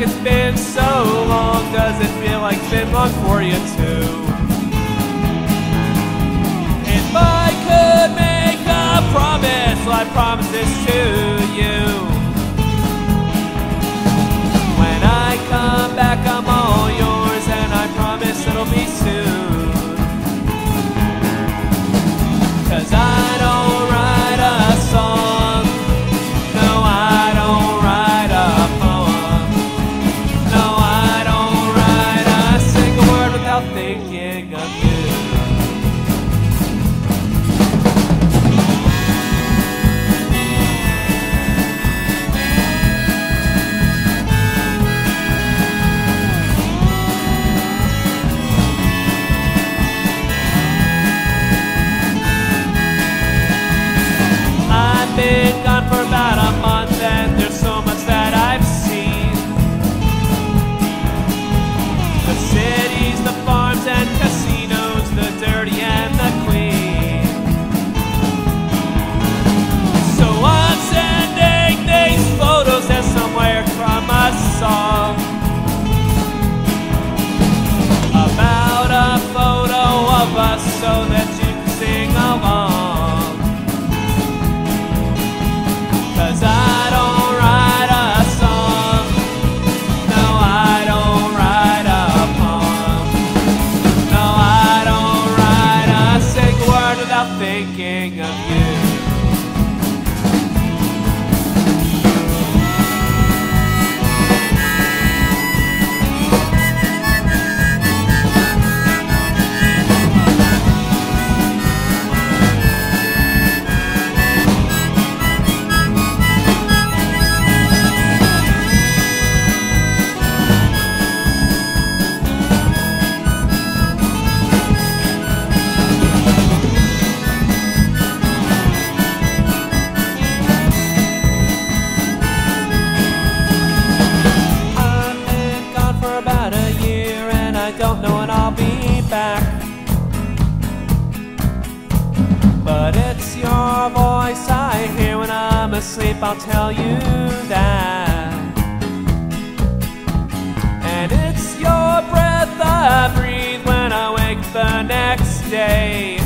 it's been so long? Does it feel like it's been long for you too? If I could make a promise, well, I promise this to you. When I come back, I'm all yours, and I promise it'll be soon. 'Cause I don't write a song, no, I don't write a poem, no, I don't write a single word without thinking of you. Been gone for about a month, and there's so much that I've seen. The cities, the farms and casinos, the dirty and the clean. So I'm sending these photos as somewhere from a song about a photo of us so that you can sing along. 'Cause I don't write a song, no, I don't write a poem, no, I don't write a single word without thinking of you. Don't know when I'll be back, but it's your voice I hear when I'm asleep, I'll tell you that. And it's your breath I breathe when I wake the next day.